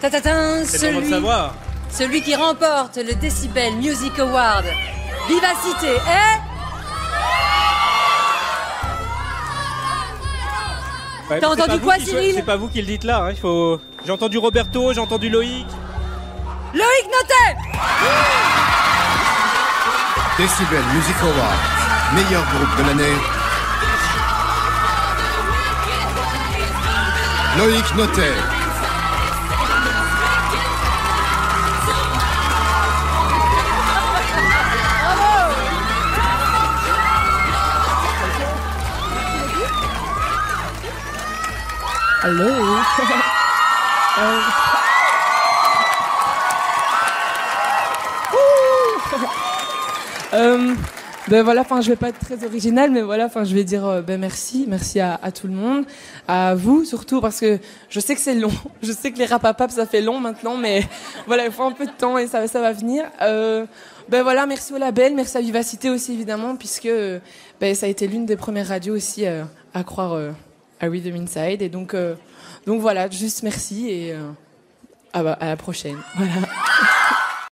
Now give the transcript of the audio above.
Tatatin, C'est le moment de savoir. celui qui remporte le Decibel Music Award. Vivacité est... Ouais, T'as entendu quoi, Cyril? C'est pas vous qui le dites là. Hein. J'ai entendu Roberto, j'ai entendu Loïc. Loïc Notet. Decibel Music Award, meilleur groupe de l'année. Loïc Notet. Allô. Ben voilà, enfin je vais pas être très originale, mais voilà, enfin je vais dire merci à tout le monde, à vous surtout parce que je sais que c'est long, je sais que les Rapapap ça fait long maintenant, mais voilà, il faut un peu de temps et ça va venir. Ben voilà, merci au label, merci à Vivacité aussi évidemment, puisque ben ça a été l'une des premières radios aussi à croire à Rhythm Inside, et donc voilà, juste merci et à la prochaine. Voilà.